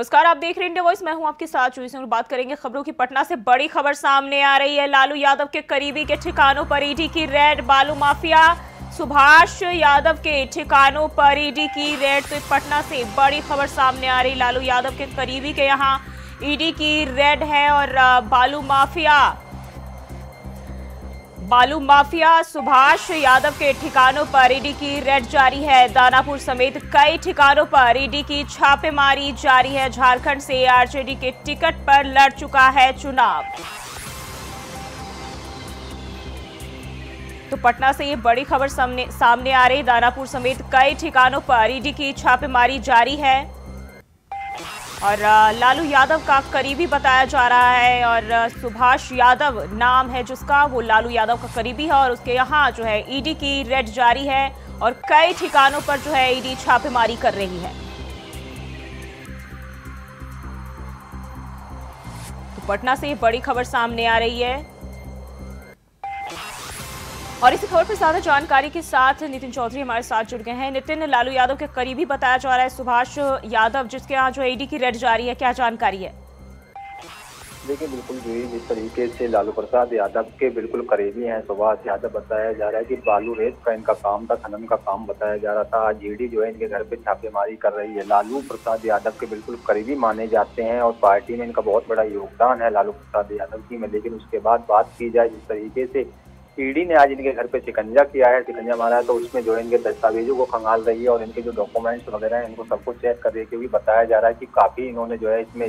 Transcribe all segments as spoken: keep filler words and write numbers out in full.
नमस्कार, आप देख रहे हैं इंडिया वॉइस। मैं हूं आपके साथ चूई और बात करेंगे खबरों की। पटना से बड़ी खबर सामने आ रही है। लालू यादव के करीबी के ठिकानों पर ईडी की रेड। बालू माफिया सुभाष यादव के ठिकानों पर ईडी की रेड। तो पटना से बड़ी खबर सामने आ रही। लालू यादव के करीबी के यहां ईडी की रेड है और बालू माफिया बालू माफिया सुभाष यादव के ठिकानों पर ईडी की रेड जारी है। दानापुर समेत कई ठिकानों पर ईडी की छापेमारी जारी है। झारखंड से आरजेडी के टिकट पर लड़ चुका है चुनाव। तो पटना से ये बड़ी खबर सामने सामने आ रही। दानापुर समेत कई ठिकानों पर ईडी की छापेमारी जारी है और लालू यादव का करीबी बताया जा रहा है और सुभाष यादव नाम है जिसका, वो लालू यादव का करीबी है और उसके यहाँ जो है ईडी की रेड जारी है और कई ठिकानों पर जो है ईडी छापेमारी कर रही है। तो पटना से ये बड़ी खबर सामने आ रही है और इसी खबर पर ज्यादा जानकारी के साथ नितिन चौधरी हमारे साथ जुड़ गए हैं। नितिन, लालू यादव के करीबी बताया जा रहा है सुभाष यादव, जिसके यहाँ जो ईडी की रेड जारी है, क्या जानकारी है? देखिए, बिल्कुल जो जिस तरीके से लालू प्रसाद यादव के बिल्कुल करीबी हैं सुभाष यादव, बताया जा रहा है कि बालू रेत का इनका काम था, खनन का काम बताया जा रहा था। आज ईडी जो है इनके घर पे छापेमारी कर रही है। लालू प्रसाद यादव के बिल्कुल करीबी माने जाते हैं और पार्टी में इनका बहुत बड़ा योगदान है लालू प्रसाद यादव की में। लेकिन उसके बाद बात की जाए जिस तरीके से ईडी ने आज इनके घर पे शिकंजा किया है, शिकंजा मारा है, तो उसमें जो है इनके दस्तावेजों को खंगाल रही है और इनके जो डॉक्यूमेंट्स वगैरह हैं इनको सबको चेक कर रही है। क्योंकि बताया जा रहा है कि काफी इन्होंने जो है इसमें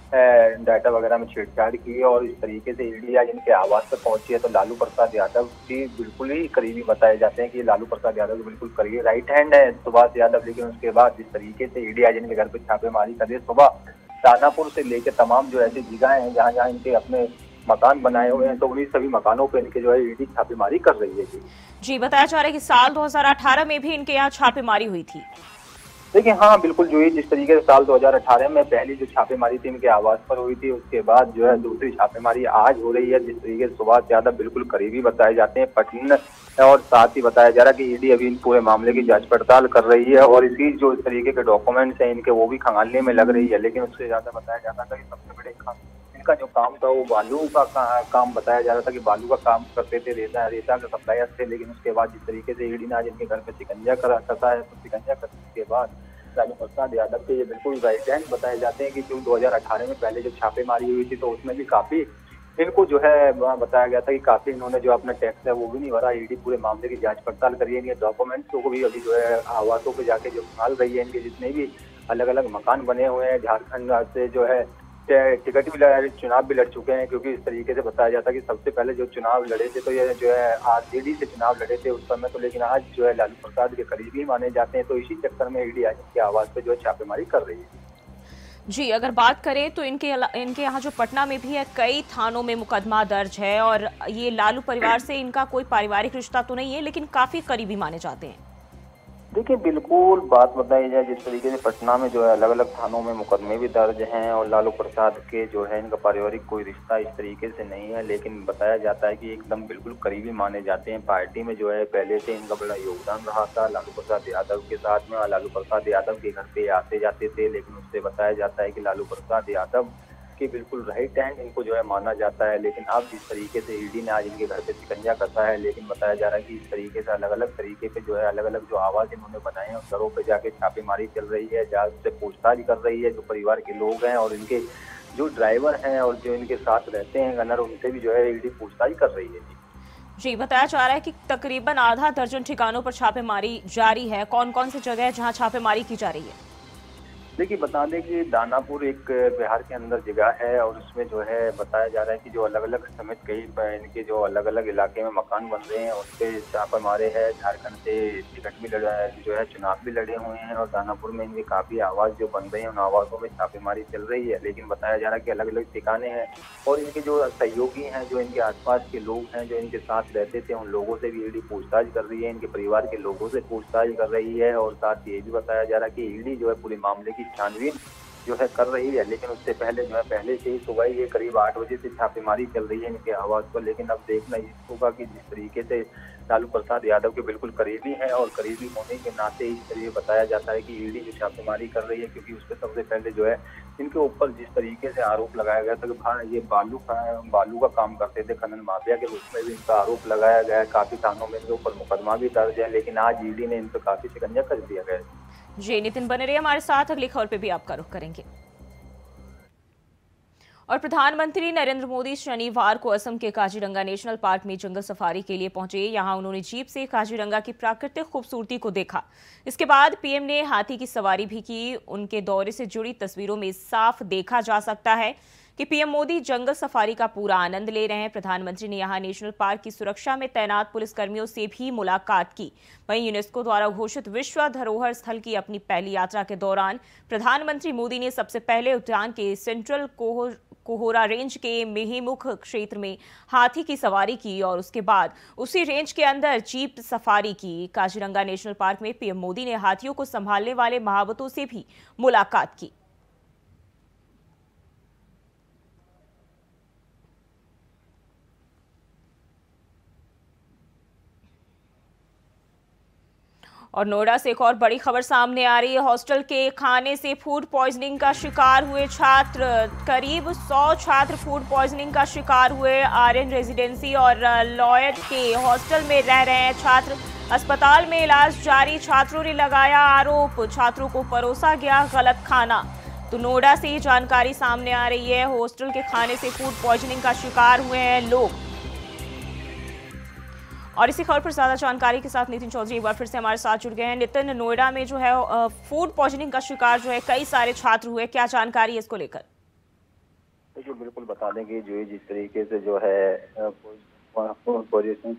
डाटा वगैरह में छेड़छाड़ की है और इस तरीके से ईडी आज इनके आवास पर पहुंची है। तो लालू प्रसाद यादव की बिल्कुल ही करीबी बताए जाते हैं कि लालू प्रसाद यादव के बिल्कुल करीबी राइट हैंड है सुभाष यादव। लेकिन उसके बाद जिस तरीके से ईडी आज इनके घर पे छापेमारी कर रही है, सुबह दानापुर से लेकर तमाम जो ऐसी जगह हैं जहाँ जहाँ इनके अपने मकान बनाए हुए हैं, तो उन्हीं सभी मकानों पे इनके जो है ईडी छापेमारी कर रही है। जी जी बताया जा रहा है कि साल दो हज़ार अठारह में भी इनके यहाँ छापेमारी हुई थी। देखिए, हाँ बिल्कुल जो है जिस तरीके से साल दो हज़ार अठारह में पहली जो छापेमारी थी इनके आवास पर हुई थी, उसके बाद जो है दूसरी छापेमारी आज हो रही है। जिस तरीके से सुभाष यादव बिल्कुल करीबी बताए जाते हैं पटना, और साथ ही बताया जा रहा है कि ईडी अभी इन पूरे मामले की जांच पड़ताल कर रही है और इसी जो इस तरीके के डॉक्यूमेंट्स हैं इनके वो भी खंगालने में लग रही है। लेकिन उससे ज्यादा बताया जाता था कि सबसे बड़े काम इनका जो काम था वो बालू का का, काम बताया जा रहा था कि बालू का काम करते थे, रेता रेता का सप्लायर थे। लेकिन उसके बाद जिस तरीके से ईडी ने आज इनके घर पे शिकंजा करा करता है, तो शिकंजा करने के बाद लालू प्रसाद यादव के ये बिल्कुल राइट हैंड बताए जाते हैं कि जो दो हज़ार अठारह में पहले जब छापेमारी हुई थी तो उसमें भी काफी इनको जो है बताया गया था कि काफी इन्होंने जो अपना टैक्स है वो भी नहीं भरा। ईडी पूरे मामले की जांच पड़ताल करी है। डॉक्यूमेंट्स को भी अभी जो है आवासों पे जाके जो संभाल रही है। इनके जितने भी अलग अलग मकान बने हुए हैं, झारखंड से जो है टिकट भी लड़ चुनाव भी लड़ चुके हैं। क्योंकि इस तरीके से बताया जाता है कि सबसे पहले जो चुनाव लड़े थे तो ये जो है आरजेडी से चुनाव लड़े थे उस समय तो, लेकिन आज जो है लालू प्रसाद के करीबी माने जाते हैं। तो इसी चक्कर में ईडी आज के आवाज पे जो है छापेमारी कर रही है। जी, अगर बात करें तो इनके इनके यहाँ जो पटना में भी है, कई थानों में मुकदमा दर्ज है और ये लालू परिवार से इनका कोई पारिवारिक रिश्ता तो नहीं है, लेकिन काफी करीबी माने जाते हैं। देखिए, बिल्कुल बात बताई जाए जिस तरीके से पटना में जो है अलग अलग थानों में मुकदमे भी दर्ज हैं और लालू प्रसाद के जो है इनका पारिवारिक कोई रिश्ता इस तरीके से नहीं है। लेकिन बताया जाता है कि एकदम बिल्कुल करीबी माने जाते हैं। पार्टी में जो है पहले से इनका बड़ा योगदान रहा था लालू प्रसाद यादव के साथ में, और लालू प्रसाद यादव के घर पे आते जाते थे। लेकिन उससे बताया जाता है कि लालू प्रसाद यादव कि बिल्कुल राइट हैंड इनको जो है माना जाता है। लेकिन अब जिस तरीके से ईडी ने आज इनके घर पे शिकंजा करता है, लेकिन बताया जा रहा है कि इस तरीके से अलग अलग तरीके पे जो है अलग अलग जो आवाज इन्होंने बनाए हैं उस घरों पे जाके छापेमारी चल रही है, जांच से पूछताछ कर रही है जो परिवार के लोग हैं और इनके जो ड्राइवर हैं और जो इनके साथ रहते हैं गनर, उनसे भी जो है ईडी पूछताछ कर रही है। जी जी बताया जा रहा है कि तकरीबन आधा दर्जन ठिकानों पर छापेमारी जारी है। कौन कौन सी जगह है जहां छापेमारी की जा रही है? देखिए, बता दें कि दानापुर एक बिहार के अंदर जगह है और उसमें जो है बताया जा रहा है कि जो अलग अलग समेत कई इनके जो अलग अलग इलाके में मकान बन रहे हैं उस पर छापे मारे हैं। झारखंड से टिकट भी लड़ा जो है चुनाव भी लड़े हुए हैं और दानापुर में इनके काफी आवाज जो बन रहे हैं उन आवाजों में छापेमारी चल रही है। लेकिन बताया जा रहा है कि अलग अलग ठिकाने हैं और इनके जो सहयोगी हैं, जो इनके आसपास के लोग हैं, जो इनके साथ रहते थे, उन लोगों से भी ईडी पूछताछ कर रही है, इनके परिवार के लोगों से पूछताछ कर रही है। और साथ ये भी बताया जा रहा है कि ईडी जो है पूरे मामले की छानबीन जो है कर रही है, लेकिन उससे पहले जो है पहले से ही सुबह ये करीब आठ बजे से छापेमारी चल रही है इनके आवास पर। लेकिन अब देखना ये होगा कि जिस तरीके से लालू प्रसाद यादव के बिल्कुल करीबी हैं और करीबी होने के नाते इस तरीके बताया जाता है कि ईडी जो छापेमारी कर रही है, क्योंकि उसके सबसे पहले जो है इनके ऊपर जिस तरीके से आरोप लगाया गया था कि हाँ ये बालू का बालू का काम करते थे, खनन माफिया के रूप में भी इनका आरोप लगाया गया है। काफी थानों में इनके ऊपर मुकदमा भी दर्ज है, लेकिन आज ईडी ने इन पर काफी शिकंजा कस दिया गया है। जी नितिन बने रहिए हमारे साथ, अगली खबर पे भी आपका रुख करेंगे। और प्रधानमंत्री नरेंद्र मोदी शनिवार को असम के काजीरंगा नेशनल पार्क में जंगल सफारी के लिए पहुंचे। यहां उन्होंने जीप से काजीरंगा की प्राकृतिक खूबसूरती को देखा। इसके बाद पीएम ने हाथी की सवारी भी की। उनके दौरे से जुड़ी तस्वीरों में साफ देखा जा सकता है कि पीएम मोदी जंगल सफारी का पूरा आनंद ले रहे हैं। प्रधानमंत्री ने यहां नेशनल पार्क की सुरक्षा में तैनात पुलिसकर्मियों से भी मुलाकात की। वहीं यूनेस्को द्वारा घोषित विश्व धरोहर स्थल की अपनी पहली यात्रा के दौरान प्रधानमंत्री मोदी ने सबसे पहले उद्यान के सेंट्रल कोहोर कोहोरा रेंज के मेहिमुख क्षेत्र में हाथी की सवारी की और उसके बाद उसी रेंज के अंदर जीप सफारी की। काजीरंगा नेशनल पार्क में पीएम मोदी ने हाथियों को संभालने वाले महावतों से भी मुलाकात की। और नोएडा से एक और बड़ी खबर सामने आ रही है। हॉस्टल के खाने से फूड पॉइजनिंग का शिकार हुए छात्र, करीब सौ छात्र फूड पॉइजनिंग का शिकार हुए। आर्यन रेजिडेंसी और लॉयड के हॉस्टल में रह रहे हैं छात्र। अस्पताल में इलाज जारी। छात्रों ने लगाया आरोप, छात्रों को परोसा गया गलत खाना। तो नोएडा से ये जानकारी सामने आ रही है। हॉस्टल के खाने से फूड पॉइजनिंग का शिकार हुए हैं लोग। और इसी खबर पर ज्यादा जानकारी के साथ नितिन चौधरी एक बार फिर से हमारे साथ जुड़ गए हैं। नितिन, नोएडा में जो है फूड पॉइजनिंग का शिकार जो है कई सारे छात्र हुए, क्या जानकारी है इसको लेकर? देखिए बिल्कुल बता दें कि जो जिस तरीके से जो है फूड पॉइजनिंग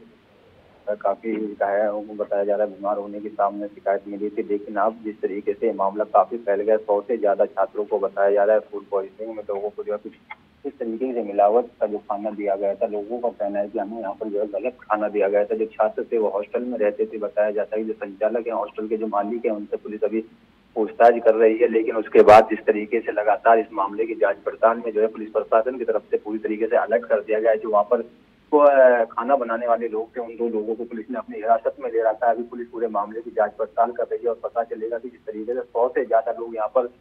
काफी घायल बताया जा रहा है, बीमार होने की सामने शिकायत मिली थी। लेकिन अब जिस तरीके से मामला काफी फैल गया, सौ से ज्यादा छात्रों को बताया जा रहा है फूड पॉइजनिंग में लोगों को जो है कुछ इस तरीके से मिलावट का जो खाना दिया गया था। लोगों का कहना है कि हमें यहाँ पर जो है गलत खाना दिया गया था। जो छात्र थे वो हॉस्टल में रहते थे। बताया जाता है कि जो संचालक है हॉस्टल के, जो मालिक है, उनसे पुलिस अभी पूछताछ कर रही है। लेकिन उसके बाद जिस तरीके से लगातार इस मामले की जांच पड़ताल में जो है पुलिस प्रशासन की तरफ से पूरी तरीके से अलर्ट कर दिया गया है। जो वहाँ पर वो खाना बनाने वाले लोग थे, उन दो लोगों को पुलिस ने अपनी हिरासत में ले रखा है। अभी पुलिस पूरे मामले की जांच पड़ताल कर रही है और पता चलेगा कि जिस तरीके से सौ से ज्यादा लोग यहाँ पर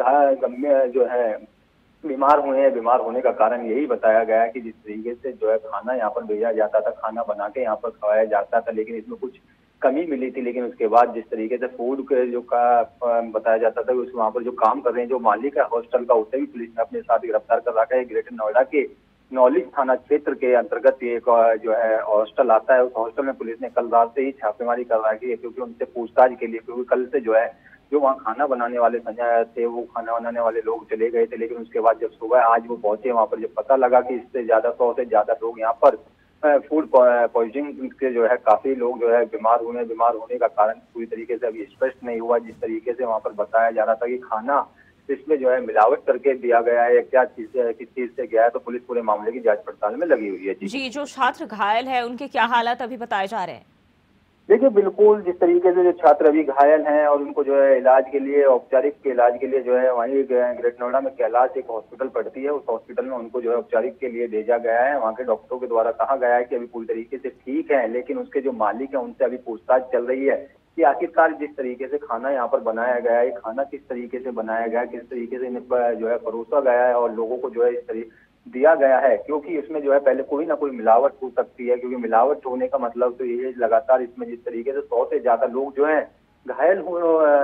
गंभीर जो है बीमार हुए हैं। बीमार होने का कारण यही बताया गया है कि जिस तरीके से जो है खाना यहाँ पर भेजा जाता था, खाना बना के यहाँ पर खवाया जाता था, लेकिन इसमें कुछ कमी मिली थी। लेकिन उसके बाद जिस तरीके से फूड के जो का बताया जाता था, उस वहाँ पर जो काम कर रहे हैं, जो मालिक है हॉस्टल का, उसे भी पुलिस ने अपने साथ गिरफ्तार कर रखा है। ग्रेटर नोएडा के नौलिक थाना क्षेत्र के अंतर्गत एक जो है हॉस्टल आता है। उस हॉस्टल में पुलिस ने कल रात से ही छापेमारी कर रखी है, क्योंकि उनसे पूछताछ के लिए, क्योंकि कल से जो है जो वहाँ खाना बनाने वाले संजय थे, वो खाना बनाने वाले लोग चले गए थे। लेकिन उसके बाद जब सुबह आज वो पहुंचे, वहाँ पर जब पता लगा कि इससे ज्यादा सौ से ज्यादा लोग यहाँ पर फूड पॉइजनिंग के जो है काफी लोग जो है बीमार हुए। बीमार होने का कारण पूरी तरीके से अभी स्पष्ट नहीं हुआ। जिस तरीके से वहाँ पर बताया जा रहा था कि खाना इसमें जो है मिलावट करके दिया गया है, क्या चीज से किस चीज से गया है, तो पुलिस पूरे मामले की जांच पड़ताल में लगी हुई है। जी, जी जो छात्र घायल है उनके क्या हालात अभी बताए जा रहे हैं? देखिए बिल्कुल जिस तरीके से जो छात्र अभी घायल हैं और उनको जो है इलाज के लिए, औपचारिक के इलाज के लिए जो है वहीं ग्रेटर नोएडा में कैलाश एक हॉस्पिटल पड़ती है, उस हॉस्पिटल में उनको जो है औपचारिक के लिए भेजा गया है। वहाँ के डॉक्टरों के द्वारा कहा गया है कि अभी पूरी तरीके से ठीक है, लेकिन उसके जो मालिक है उनसे अभी पूछताछ चल रही है कि आखिरकार जिस तरीके से खाना यहाँ पर बनाया गया है, खाना किस तरीके से बनाया गया है, किस तरीके से इन्हें जो है परोसा गया है और लोगों को जो है इस तरीके दिया गया है। क्योंकि इसमें जो है पहले कोई ना कोई मिलावट हो सकती है, क्योंकि मिलावट होने का मतलब तो ये लगातार इसमें जिस तरीके से सौ से ज्यादा लोग जो है घायल हुए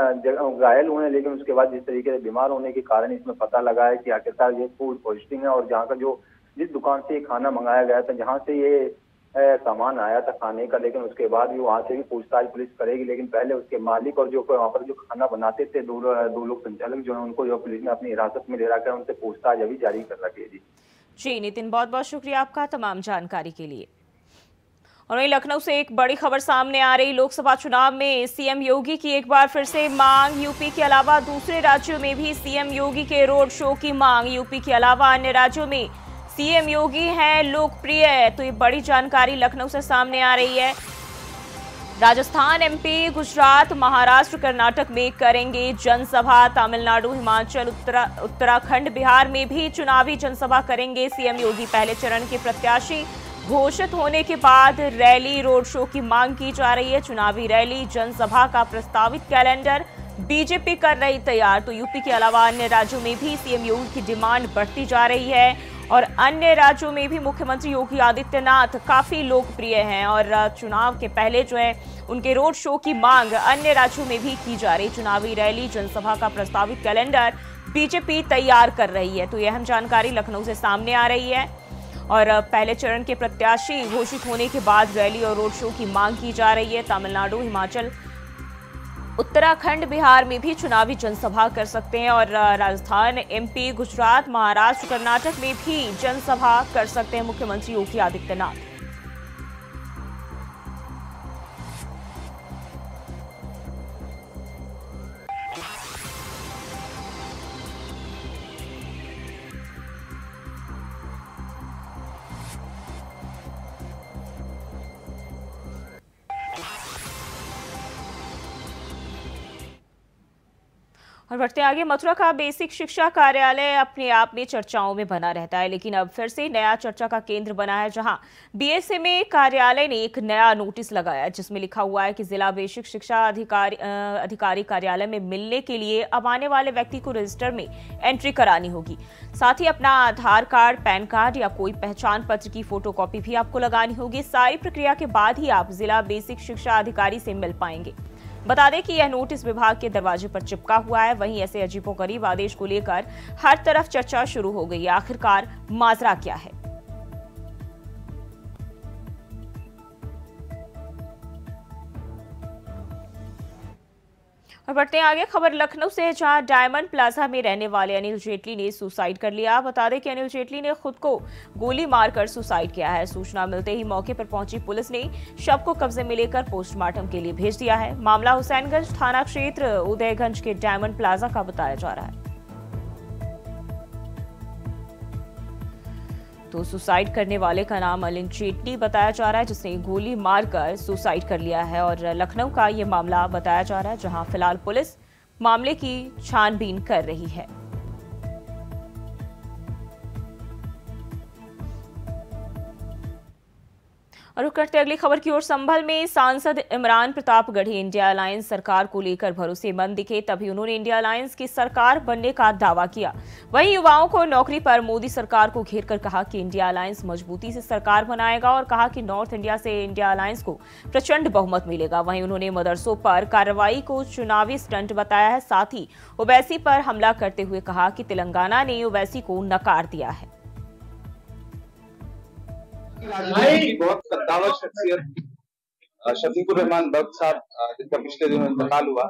घायल हुए हैं। लेकिन उसके बाद जिस तरीके से बीमार होने के कारण इसमें पता लगा है कि आखिरकार ये फूड पॉइजनिंग है। और जहाँ का जो जिस दुकान से ये खाना मंगाया गया था, जहाँ से ये सामान आया था खाने का, लेकिन उसके बाद भी वहाँ से भी पूछताछ पुलिस करेगी। लेकिन पहले उसके मालिक और जो वहाँ पर जो खाना बनाते थे दो दो लोग संचालक जो है, उनको जो पुलिस ने अपनी हिरासत में ले रखा है, उनसे पूछताछ अभी जारी कर रखी है। जी जी नितिन, बहुत बहुत शुक्रिया आपका तमाम जानकारी के लिए। और वहीं लखनऊ से एक बड़ी खबर सामने आ रही। लोकसभा चुनाव में सीएम योगी की एक बार फिर से मांग। यूपी के अलावा दूसरे राज्यों में भी सीएम योगी के रोड शो की मांग। यूपी के अलावा अन्य राज्यों में सीएम योगी हैं लोकप्रिय। तो ये बड़ी जानकारी लखनऊ से सामने आ रही है। राजस्थान, एमपी, गुजरात, महाराष्ट्र, कर्नाटक में करेंगे जनसभा। तमिलनाडु, हिमाचल, उत्तरा उत्तराखंड, बिहार में भी चुनावी जनसभा करेंगे सीएम योगी। पहले चरण के प्रत्याशी घोषित होने के बाद रैली, रोड शो की मांग की जा रही है। चुनावी रैली, जनसभा का प्रस्तावित कैलेंडर बीजेपी कर रही तैयार। तो यूपी के अलावा अन्य राज्यों में भी सीएम योगी की डिमांड बढ़ती जा रही है और अन्य राज्यों में भी मुख्यमंत्री योगी आदित्यनाथ काफी लोकप्रिय हैं और चुनाव के पहले जो है उनके रोड शो की मांग अन्य राज्यों में भी की जा रही। चुनावी रैली, जनसभा का प्रस्तावित कैलेंडर बीजेपी तैयार कर रही है। तो यह अहम जानकारी लखनऊ से सामने आ रही है और पहले चरण के प्रत्याशी घोषित होने के बाद रैली और रोड शो की मांग की जा रही है। तमिलनाडु, हिमाचल, उत्तराखंड, बिहार में भी चुनावी जनसभा कर सकते हैं और राजस्थान, एमपी, गुजरात, महाराष्ट्र, कर्नाटक में भी जनसभा कर सकते हैं मुख्यमंत्री योगी आदित्यनाथ। और बढ़ते आगे, मथुरा का बेसिक शिक्षा कार्यालय अपने आप में चर्चाओं में बना रहता है, लेकिन अब फिर से नया चर्चा का केंद्र बना है, जहां बीएसएमए कार्यालय ने एक नया नोटिस लगाया जिसमें लिखा हुआ है कि जिला बेसिक शिक्षा अधिकारी अधिकारी कार्यालय में मिलने के लिए अब आने वाले व्यक्ति को रजिस्टर में एंट्री करानी होगी। साथ ही अपना आधार कार्ड, पैन कार्ड या कोई पहचान पत्र की फोटोकॉपी भी आपको लगानी होगी। सारी प्रक्रिया के बाद ही आप जिला बेसिक शिक्षा अधिकारी से मिल पाएंगे। बता दें कि यह नोटिस विभाग के दरवाजे पर चिपका हुआ है। वहीं ऐसे अजीबोगरीब आदेश को लेकर हर तरफ चर्चा शुरू हो गई। आखिरकार माजरा क्या है? और बढ़ते हैं आगे, खबर लखनऊ से है, जहां डायमंड प्लाजा में रहने वाले अनिल जेटली ने सुसाइड कर लिया। बता दें कि अनिल जेटली ने खुद को गोली मारकर सुसाइड किया है। सूचना मिलते ही मौके पर पहुंची पुलिस ने शव को कब्जे में लेकर पोस्टमार्टम के लिए भेज दिया है। मामला हुसैनगंज थाना क्षेत्र उदयगंज के डायमंड प्लाजा का बताया जा रहा है। तो सुसाइड करने वाले का नाम अनिल जेटली बताया जा रहा है, जिसने गोली मारकर सुसाइड कर लिया है और लखनऊ का ये मामला बताया जा रहा है, जहां फिलहाल पुलिस मामले की छानबीन कर रही है। और करते अगली खबर की ओर, संभल में सांसद इमरान प्रताप गढ़ी इंडिया अलायंस सरकार को लेकर भरोसेमंद दिखे, तभी उन्होंने इंडिया अलायंस की सरकार बनने का दावा किया। वहीं युवाओं को नौकरी पर मोदी सरकार को घेरकर कहा कि इंडिया अलायंस मजबूती से सरकार बनाएगा और कहा कि नॉर्थ इंडिया से इंडिया अलायंस को प्रचंड बहुमत मिलेगा। वहीं उन्होंने मदरसों पर कार्रवाई को चुनावी स्टंट बताया है। साथ ही ओवैसी पर हमला करते हुए कहा कि तेलंगाना ने ओवैसी को नकार दिया है। की बहुत कद्दावर शख्सियत शफीकुर रहमान बख्श साहब, जिनका पिछले दिनों इंतकाल हुआ,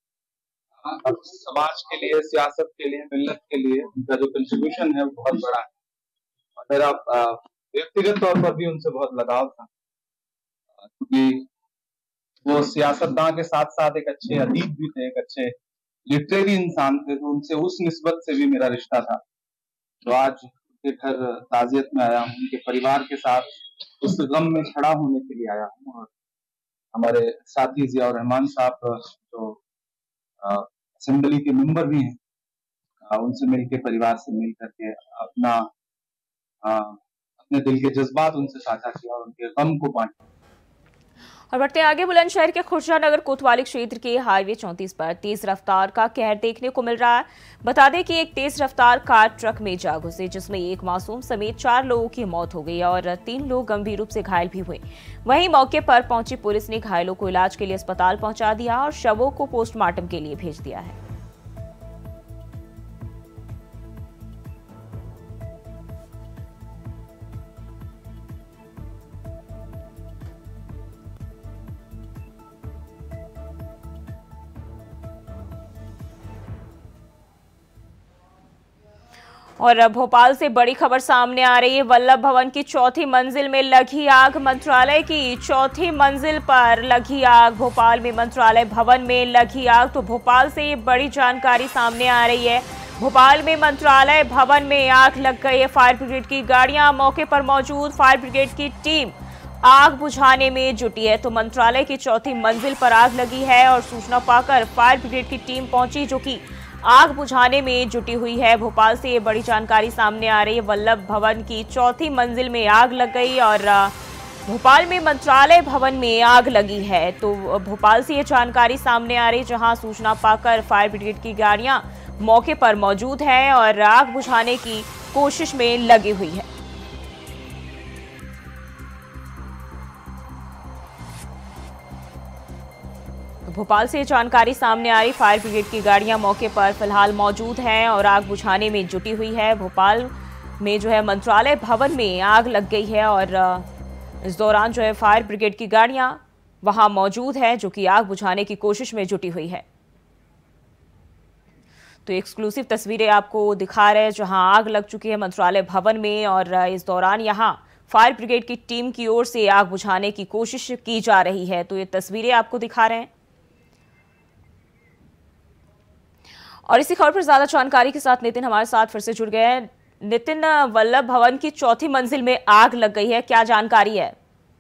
समाज के लिए, सियासत के लिए, मिल्लत के लिए उनका जो कंट्रीब्यूशन है वो बहुत बड़ा है। और मेरा व्यक्तिगत तौर पर भी उनसे बहुत लगाव था, क्योंकि वो सियासतदान के साथ साथ एक अच्छे अदीब भी थे, एक अच्छे लिटरेरी इंसान थे। तो उनसे उस निस्बत से भी मेरा रिश्ता था। तो आज के घर ताजियत में आया हूँ, उनके परिवार के साथ उस गम में खड़ा होने के लिए आया हूँ। और हमारे साथी जिया रहमान साहब जो असेंबली के मेंबर भी हैं, उनसे मिलकर, परिवार से मिल करके अपना आ, अपने दिल के जज्बात उनसे साझा किया और उनके गम को बांटा। और बढ़ते आगे, बुलंदशहर के खुर्जा नगर कोतवाली क्षेत्र के हाईवे चौंतीस पर तेज रफ्तार का कहर देखने को मिल रहा है। बता दें कि एक तेज रफ्तार कार ट्रक में जा घुसी, जिसमें एक मासूम समेत चार लोगों की मौत हो गई और तीन लोग गंभीर रूप से घायल भी हुए। वहीं मौके पर पहुंची पुलिस ने घायलों को इलाज के लिए अस्पताल पहुंचा दिया और शवों को पोस्टमार्टम के लिए भेज दिया है। और भोपाल से बड़ी खबर सामने आ रही है। वल्लभ भवन की चौथी मंजिल में लगी आग। मंत्रालय की चौथी मंजिल पर लगी आग। भोपाल में मंत्रालय भवन में लगी आग। तो भोपाल से ये बड़ी जानकारी सामने आ रही है। भोपाल में मंत्रालय भवन में आग लग गई है। फायर ब्रिगेड की गाड़ियां मौके पर मौजूद, फायर ब्रिगेड की टीम आग बुझाने में जुटी है। तो मंत्रालय की चौथी मंजिल पर आग लगी है और सूचना पाकर फायर ब्रिगेड की टीम पहुंची, जो कि आग बुझाने में जुटी हुई है। भोपाल से ये बड़ी जानकारी सामने आ रही है। वल्लभ भवन की चौथी मंजिल में आग लग गई और भोपाल में मंत्रालय भवन में आग लगी है। तो भोपाल से ये जानकारी सामने आ रही, जहां सूचना पाकर फायर ब्रिगेड की गाड़ियां मौके पर मौजूद है और आग बुझाने की कोशिश में लगी हुई है। भोपाल से जानकारी सामने आ रही, फायर ब्रिगेड की गाड़ियां मौके पर फिलहाल मौजूद हैं और आग बुझाने में जुटी हुई है। भोपाल में जो है मंत्रालय भवन में आग लग गई है और इस दौरान जो है फायर ब्रिगेड की गाड़ियां वहां मौजूद है, जो कि आग बुझाने की कोशिश में जुटी हुई है। तो एक्सक्लूसिव तस्वीरें आपको दिखा रहे हैं, जहां आग लग चुकी है मंत्रालय भवन में और इस दौरान यहां फायर ब्रिगेड की टीम की ओर से आग बुझाने की कोशिश की जा रही है। तो ये तस्वीरें आपको दिखा रहे हैं और इसी खबर पर ज्यादा जानकारी के साथ नितिन हमारे साथ फिर से जुड़ गए हैं। नितिन, वल्लभ भवन की चौथी मंजिल में आग लग गई है, क्या जानकारी है?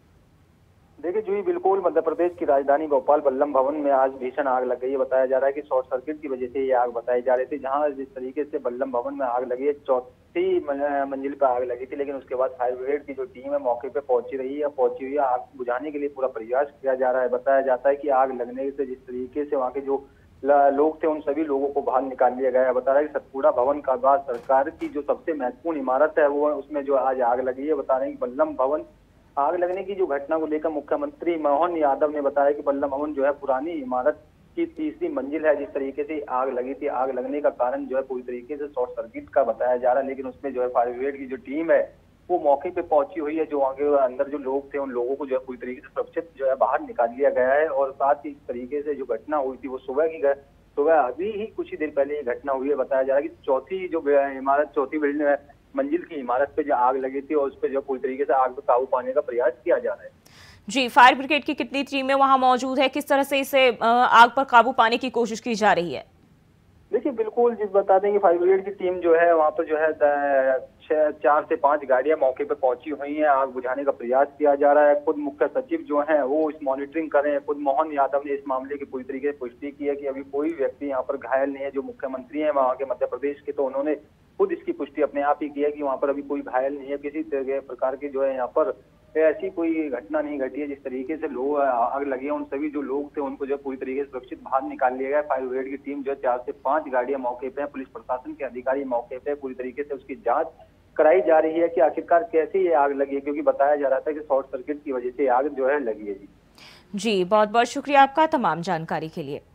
देखिए जूही, बिल्कुल मध्य प्रदेश की राजधानी भोपाल वल्लभ भवन में आज भीषण आग लग गई है। बताया जा रहा है कि शॉर्ट सर्किट की वजह से ये आग बताई जा रही थी। जहां जिस तरीके से वल्लभ भवन में आग लगी है, चौथी मंजिल पर आग लगी थी, लेकिन उसके बाद फायर ब्रिगेड की जो टीम है मौके पे पहुंची रही है पहुंची हुई है आग बुझाने के लिए पूरा प्रयास किया जा रहा है। बताया जाता है कि आग लगने से जिस तरीके से वहाँ के जो लोग थे उन सभी लोगों को बाहर निकाल लिया गया है। बता रहा है कि सतपुड़ा भवन का बाद सरकार की जो सबसे महत्वपूर्ण इमारत है वो उसमें जो आज आग लगी है। बता रहे हैं कि वल्लभ भवन आग लगने की जो घटना को लेकर मुख्यमंत्री मोहन यादव ने बताया कि वल्लभ भवन जो है पुरानी इमारत की तीसरी मंजिल है। जिस तरीके से आग लगी थी, आग लगने का कारण जो है पूरी तरीके से शॉर्ट सर्किट का बताया जा रहा है, लेकिन उसमें जो है फायर ब्रिगेड की जो टीम है वो मौके पे पहुंची हुई है। जो आगे अंदर जो लोग थे उन लोगों को जो है पूरी तरीके से सुरक्षित जो है बाहर निकाल लिया गया है। और साथ ही इस तरीके से जो घटना हुई थी वो सुबह की सुबह अभी ही कुछ ही देर पहले ये घटना हुई है। बताया जा रहा है कि चौथी जो इमारत चौथी बिल्डिंग मंजिल की इमारत पे जो आग लगी थी और उस पर जो पूरी तरीके से आग पर काबू पाने का प्रयास किया जा रहा है। जी, फायर ब्रिगेड की कितनी टीमें वहां मौजूद है, किस तरह से इसे आग पर काबू पाने की कोशिश की जा रही है? देखिए बिल्कुल, जिस बता दें कि फायर ब्रिगेड की टीम जो है वहाँ पर जो है छह चार से पांच गाड़ियां मौके पे पहुंची हुई हैं। आग बुझाने का प्रयास किया जा रहा है। खुद मुख्य सचिव जो हैं वो इस मॉनिटरिंग कर रहे हैं। खुद मोहन यादव ने इस मामले की पूरी तरीके से पुष्टि की है कि अभी कोई व्यक्ति यहाँ पर घायल नहीं है। जो मुख्यमंत्री हैं वहाँ के मध्य प्रदेश के, तो उन्होंने खुद इसकी पुष्टि अपने आप ही की है कि वहाँ पर अभी कोई घायल नहीं है। किसी प्रकार की जो है यहाँ पर ऐसी कोई घटना नहीं घटी है। जिस तरीके से लोग आग लगी है उन सभी जो लोग थे उनको जो पूरी तरीके से सुरक्षित बाहर निकाल लिया गया। फायर ब्रिगेड की टीम जो है चार से पांच गाड़ियां मौके पे है। पुलिस प्रशासन के अधिकारी मौके पे पूरी तरीके से उसकी जांच कराई जा रही है कि आखिरकार कैसे ये आग लगी है, क्योंकि बताया जा रहा था कि शॉर्ट सर्किट की वजह से आग जो है लगी है। जी जी, बहुत बहुत शुक्रिया आपका तमाम जानकारी के लिए।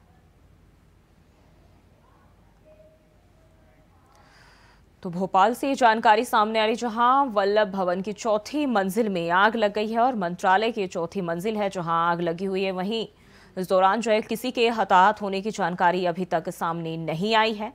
तो भोपाल से जानकारी सामने आ रही, जहां वल्लभ भवन की चौथी मंजिल में आग लग गई है और मंत्रालय की चौथी मंजिल है जहां आग लगी हुई है। वहीं इस दौरान जो है किसी के हताहत होने की जानकारी अभी तक सामने नहीं आई है।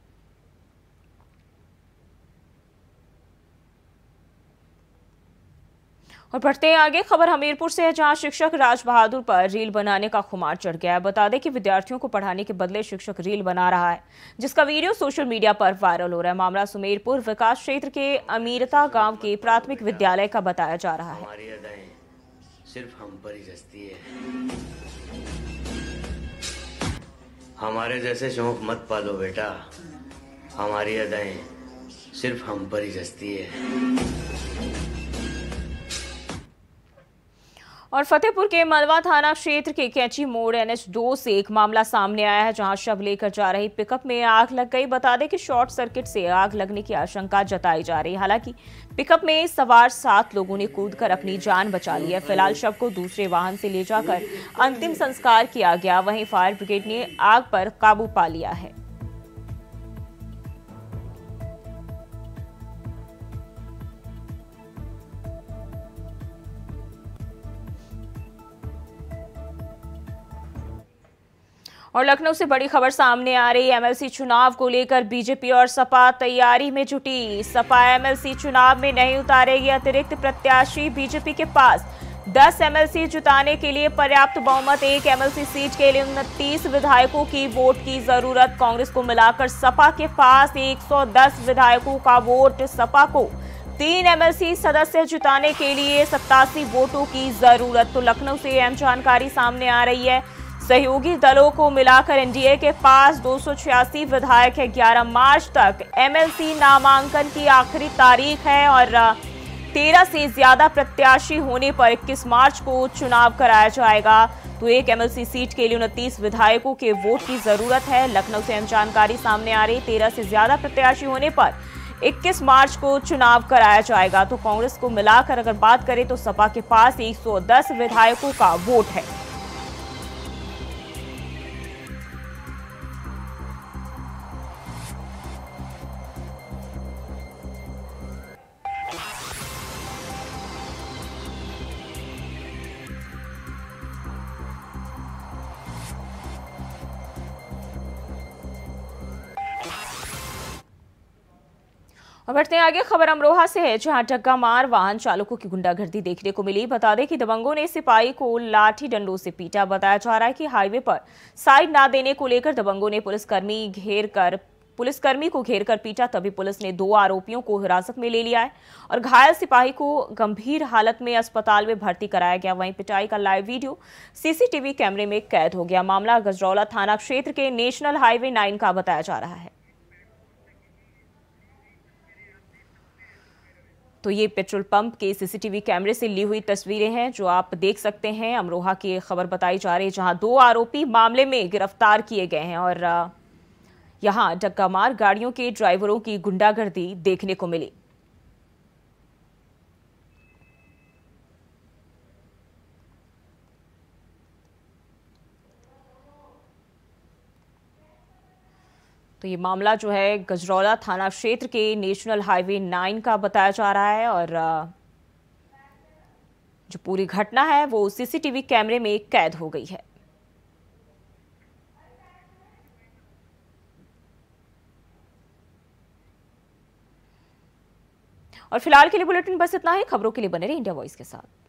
और बढ़ते हैं आगे, खबर हमीरपुर से है, जहां शिक्षक राज बहादुर पर रील बनाने का खुमार चढ़ गया है। बता दें कि विद्यार्थियों को पढ़ाने के बदले शिक्षक रील बना रहा है, जिसका वीडियो सोशल मीडिया पर वायरल हो रहा है। मामला सुमेरपुर विकास क्षेत्र के अमीरता गांव के प्राथमिक विद्यालय का बताया जा रहा है। हमारी अदाएं सिर्फ हम पर ही जचती है, हमारे जैसे शौक मत पालो बेटा, हमारी अदाएं सिर्फ हम पर ही जचती है। और फतेहपुर के मलवा थाना क्षेत्र के कैंची मोड़ एन एच दो से एक मामला सामने आया है, जहां शव लेकर जा रही पिकअप में आग लग गई। बता दें कि शॉर्ट सर्किट से आग लगने की आशंका जताई जा रही है। हालांकि पिकअप में सवार सात लोगों ने कूदकर अपनी जान बचा ली है। फिलहाल शव को दूसरे वाहन से ले जाकर अंतिम संस्कार किया गया। वहीं फायर ब्रिगेड ने आग पर काबू पा लिया है। और लखनऊ से बड़ी खबर सामने आ रही है। एमएलसी चुनाव को लेकर बीजेपी और सपा तैयारी में जुटी। सपा एमएलसी चुनाव में नहीं उतारेगी अतिरिक्त प्रत्याशी। बीजेपी के पास दस एमएलसी जुटाने के लिए पर्याप्त बहुमत, एक एमएलसी सीट के लिए उनतीस विधायकों की वोट की जरूरत। कांग्रेस को मिलाकर सपा के पास एक सौ दस विधायकों का वोट। सपा को तीन एमएलसी सदस्य जुटाने के लिए सत्तासी वोटों की जरूरत। तो लखनऊ से अहम जानकारी सामने आ रही है। सहयोगी दलों को मिलाकर एनडीए के पास दो सौ छियासी विधायक है। ग्यारह मार्च तक एमएलसी नामांकन की आखिरी तारीख है और तेरह से ज्यादा प्रत्याशी होने पर इक्कीस मार्च को चुनाव कराया जाएगा। तो एक एमएलसी सीट के लिए उनतीस विधायकों के वोट की जरूरत है। लखनऊ से अहम जानकारी सामने आ रही, तेरह से ज्यादा प्रत्याशी होने पर इक्कीस मार्च को चुनाव कराया जाएगा। तो कांग्रेस को मिलाकर अगर बात करें तो सपा के पास एक सौ दस विधायकों का वोट है। और बढ़ते हैं आगे, खबर अमरोहा से है जहां टक्का मार वाहन चालकों की गुंडागर्दी देखने को मिली। बता दें कि दबंगों ने सिपाही को लाठी डंडों से पीटा। बताया जा रहा है कि हाईवे पर साइड ना देने को लेकर दबंगों ने पुलिसकर्मी घेर कर पुलिसकर्मी को घेर कर पीटा। तभी पुलिस ने दो आरोपियों को हिरासत में ले लिया है और घायल सिपाही को गंभीर हालत में अस्पताल में भर्ती कराया गया। वहीं पिटाई का लाइव वीडियो सीसीटीवी कैमरे में कैद हो गया। मामला गजरौला थाना क्षेत्र के नेशनल हाईवे नाइन का बताया जा रहा है। तो ये पेट्रोल पंप के सीसीटीवी कैमरे से ली हुई तस्वीरें हैं जो आप देख सकते हैं। अमरोहा की खबर बताई जा रही है जहां दो आरोपी मामले में गिरफ्तार किए गए हैं और यहां टक्का मार गाड़ियों के ड्राइवरों की गुंडागर्दी देखने को मिली। तो ये मामला जो है गजरौला थाना क्षेत्र के नेशनल हाईवे नाइन का बताया जा रहा है और जो पूरी घटना है वो सीसीटीवी कैमरे में कैद हो गई है। और फिलहाल के लिए बुलेटिन बस इतना ही। खबरों के लिए बने रहिए इंडिया वॉइस के साथ।